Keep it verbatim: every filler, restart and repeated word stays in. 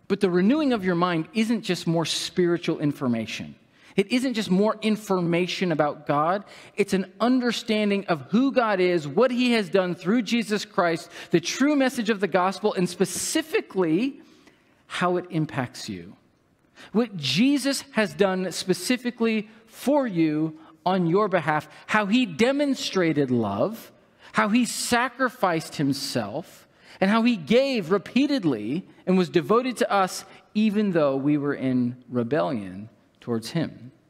But the renewing of your mind isn't just more spiritual information. It isn't just more information about God. It's an understanding of who God is, what he has done through Jesus Christ, the true message of the gospel, and specifically how it impacts you. What Jesus has done specifically for you on your behalf, how he demonstrated love, how he sacrificed himself, and how he gave repeatedly and was devoted to us even though we were in rebellion towards him.